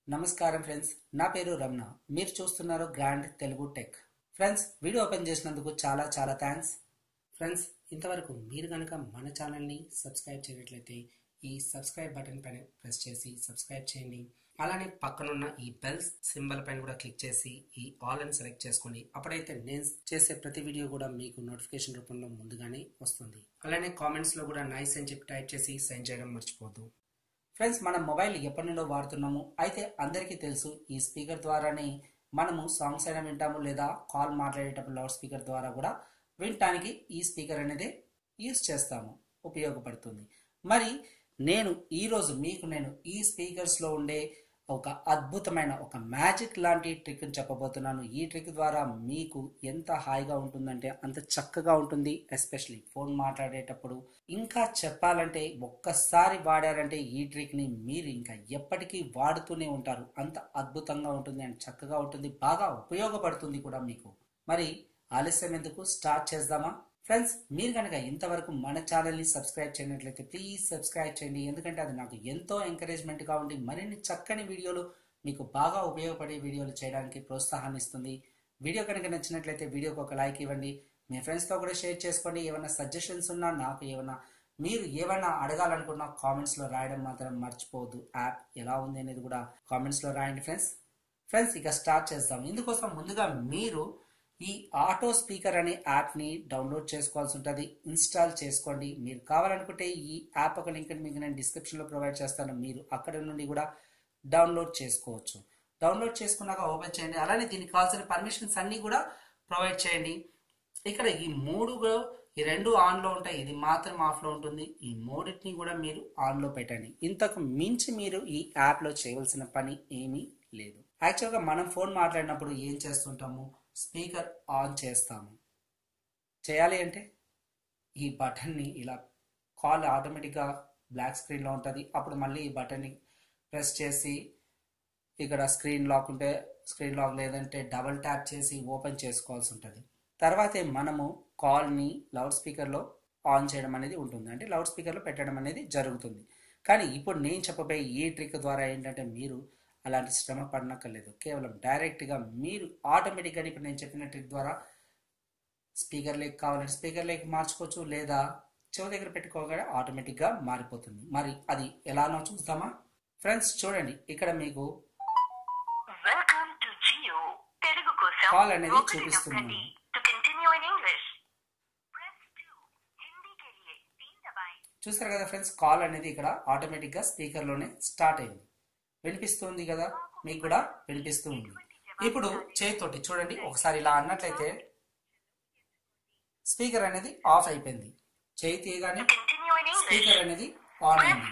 నమస్కారం ఫ్రెండ్స్, నా పేరు రమణ. మీరు చూస్తున్నారు grand Telugu tech. Friends, video open చేసినందుకు చాలా చాలా థ్యాంక్స్. ఫ్రెండ్స్, ఇంతవరకు మీరు కనుక మన ఛానల్ని సబ్స్క్రైబ్ చేయనట్లయితే ఈ సబ్స్క్రైబ్ బటన్ పైన ప్రెస్ చేసి సబ్స్క్రైబ్ చేయండి. అలానే పక్కనున్న ఈ బెల్ సింబల్ పైన కూడా క్లిక్ చేసి ఈ ఆల్ అని సెలెక్ట్ చేసుకోండి. అప్పుడైతే నేను చేసే ప్రతి వీడియో కూడా మీకు నోటిఫికేషన్ రూపంలో ముందుగానే వస్తుంది. అలానే కామెంట్స్లో కూడా నైస్ అని చెప్పి టైప్ చేసి సెండ్ చేయడం మర్చిపోద్దు. ఫ్రెండ్స్, మనం మొబైల్ ఎప్పటి నుండో వాడుతున్నాము. అయితే అందరికీ తెలుసు, ఈ స్పీకర్ ద్వారానే మనము సాంగ్స్ అయినా వింటాము, లేదా కాల్ మాట్లాడేటప్పుడు లౌడ్ స్పీకర్ ద్వారా కూడా వినటానికి ఈ స్పీకర్ అనేది యూజ్ చేస్తాము, ఉపయోగపడుతుంది. మరి ఈరోజు నేను ఈ స్పీకర్స్లో ఉండే ఒక అద్భుతమైన ఒక మ్యాజిక్ లాంటి ట్రిక్ని చెప్పబోతున్నాను. ఈ ట్రిక్ ద్వారా మీకు ఎంత హాయిగా ఉంటుందంటే అంత చక్కగా ఉంటుంది, ఎస్పెషలీ ఫోన్ మాట్లాడేటప్పుడు. ఇంకా చెప్పాలంటే ఒక్కసారి వాడారంటే ఈ ట్రిక్ని మీరు ఇంకా ఎప్పటికీ వాడుతూనే ఉంటారు. అంత అద్భుతంగా ఉంటుంది అండ్ చక్కగా ఉంటుంది, బాగా ఉపయోగపడుతుంది కూడా మీకు. మరి ఆలస్యం ఎందుకు, స్టార్ట్ చేద్దామా? ఫ్రెండ్స్, మీరు కనుక ఇంతవరకు మన ఛానల్ని సబ్స్క్రైబ్ చేయనట్లయితే ప్లీజ్ సబ్స్క్రైబ్ చేయండి. ఎందుకంటే అది నాకు ఎంతో ఎంకరేజ్మెంట్గా ఉండి మరిన్ని చక్కని వీడియోలు, మీకు బాగా ఉపయోగపడే వీడియోలు చేయడానికి ప్రోత్సాహాన్ని ఇస్తుంది. వీడియో కనుక నచ్చినట్లయితే వీడియోకి ఒక లైక్ ఇవ్వండి. మీ ఫ్రెండ్స్తో కూడా షేర్ చేసుకోండి. ఏమైనా సజెషన్స్ ఉన్నా, మీరు ఏమైనా అడగాలనుకున్నా కామెంట్స్లో రాయడం మాత్రం మర్చిపోవద్దు. యాప్ ఎలా ఉంది అనేది కూడా కామెంట్స్లో రాయండి ఫ్రెండ్స్. ఇక స్టార్ట్ చేద్దాం. ఇందుకోసం ముందుగా మీరు ఈ ఆటో స్పీకర్ అనే యాప్ని డౌన్లోడ్ చేసుకోవాల్సి ఉంటుంది, ఇన్స్టాల్ చేసుకోండి. మీరు కావాలనుకుంటే ఈ యాప్ ఒక లింక్ మీకు నేను డిస్క్రిప్షన్లో ప్రొవైడ్ చేస్తాను, మీరు అక్కడ నుండి కూడా డౌన్లోడ్ చేసుకోవచ్చు. డౌన్లోడ్ చేసుకున్నాక ఓపెన్ చేయండి. అలానే దీనికి కావాల్సిన పర్మిషన్స్ అన్నీ కూడా ప్రొవైడ్ చేయండి. ఇక్కడ ఈ రెండు ఆన్లో ఉంటాయి, ఇది మాత్రం ఆఫ్లో ఉంటుంది. ఈ మూడింటిని కూడా మీరు ఆన్లో పెట్టండి. ఇంతకు మించి మీరు ఈ యాప్లో చేయవలసిన పని ఏమీ లేదు. యాక్చువల్గా మనం ఫోన్ మాట్లాడినప్పుడు ఏం చేస్తుంటాము, స్పీకర్ ఆన్ చేస్తాము. చేయాలి అంటే ఈ బటన్ని ఇలా, కాల్ ఆటోమేటిక్గా బ్లాక్ స్క్రీన్లో ఉంటుంది. అప్పుడు మళ్ళీ ఈ బటన్ని ప్రెస్ చేసి ఇక్కడ స్క్రీన్ లాక్ ఉంటే స్క్రీన్ లాక్, లేదంటే డబుల్ ట్యాప్ చేసి ఓపెన్ చేసుకోవాల్సి ఉంటుంది. తర్వాతే మనము కాల్ని లౌడ్ స్పీకర్లో ఆన్ చేయడం అనేది ఉంటుంది, అంటే లౌడ్ స్పీకర్లో పెట్టడం అనేది జరుగుతుంది. కానీ ఇప్పుడు నేను చెప్పబోయే ఈ ట్రిక్ ద్వారా ఏంటంటే మీరు అలాంటి శ్రమ పడనక్కర్లేదు. కేవలం డైరెక్ట్గా మీరు ఆటోమేటిక్గా ఇప్పుడు నేను చెప్పిన ట్రిక్ ద్వారా స్పీకర్ లేక్ కావాలంటే స్పీకర్ లేక్ మార్చుకోవచ్చు, లేదా చెవి దగ్గర పెట్టుకోగానే ఆటోమేటిక్గా మారిపోతుంది. మరి అది ఎలానో చూద్దామా? ఫ్రెండ్స్, చూడండి, ఇక్కడ మీకు కాల్ అనేది చూపిస్తుంది. చూసారు కదా ఫ్రెండ్స్, కాల్ అనేది ఇక్కడ ఆటోమేటిక్గా స్పీకర్లోనే స్టార్ట్ అయింది. వినిపిస్తుంది కదా, మీకు కూడా వినిపిస్తుంది. ఇప్పుడు చేతితోటి చూడండి, ఒకసారి ఇలా అన్నట్లయితే స్పీకర్ అనేది ఆఫ్ అయిపోయింది. చేయి తీయగానే స్పీకర్ అనేది ఆన్ అయింది.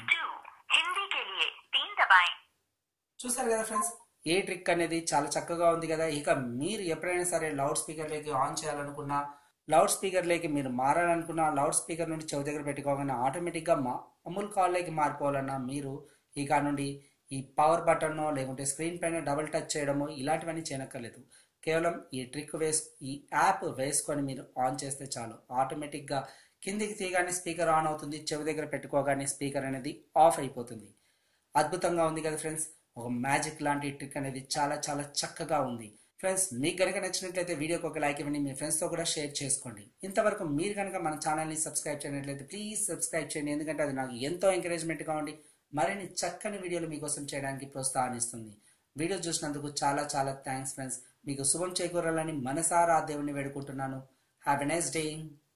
చూసారు కదా ఫ్రెండ్స్, ఏ ట్రిక్ అనేది చాలా చక్కగా ఉంది కదా. ఇక మీరు ఎప్పుడైనా సరే లౌడ్ స్పీకర్ లేకి ఆన్ చేయాలనుకున్నా, లౌడ్ స్పీకర్ లేకి మీరు మారాలనుకున్నా, లౌడ్ స్పీకర్ నుండి చెవి దగ్గర పెట్టుకోగానే ఆటోమేటిక్గా అమూల్ కాల్ లేకి మారిపోవాలన్నా మీరు ఇక నుండి ఈ పవర్ బటన్ లేకుంటే స్క్రీన్ పైన డబుల్ టచ్ చేయడము ఇలాంటివన్నీ చేయనక్కర్లేదు. కేవలం ఈ ట్రిక్ ఈ యాప్ వేసుకొని మీరు ఆన్ చేస్తే చాలు. ఆటోమేటిక్గా కిందికి తీయగానే స్పీకర్ ఆన్ అవుతుంది, చెవి దగ్గర పెట్టుకోగానే స్పీకర్ అనేది ఆఫ్ అయిపోతుంది. అద్భుతంగా ఉంది కదా ఫ్రెండ్స్, ఒక మ్యాజిక్ లాంటి ట్రిక్ అనేది చాలా చాలా చక్కగా ఉంది. ఫ్రెండ్స్, మీకు కనుక నచ్చినట్లయితే వీడియోకి ఒక లైక్ ఇవ్వండి, మీ ఫ్రెండ్స్తో కూడా షేర్ చేసుకోండి. ఇంతవరకు మీరు కనుక మన ఛానల్ని సబ్స్క్రైబ్ చేయనట్లయితే ప్లీజ్ సబ్స్క్రైబ్ చేయండి. ఎందుకంటే అది నాకు ఎంతో ఎంకరేజ్మెంట్గా ఉండి మరిన్ని చక్కని వీడియోలు మీకోసం చేయడానికి ప్రోత్సాహాన్నిస్తుంది. వీడియో చూసినందుకు చాలా చాలా థ్యాంక్స్ ఫ్రెండ్స్. మీకు శుభం చేకూరాలని మనసారా దేవుణ్ణి వేడుకుంటున్నాను. Have a nice day.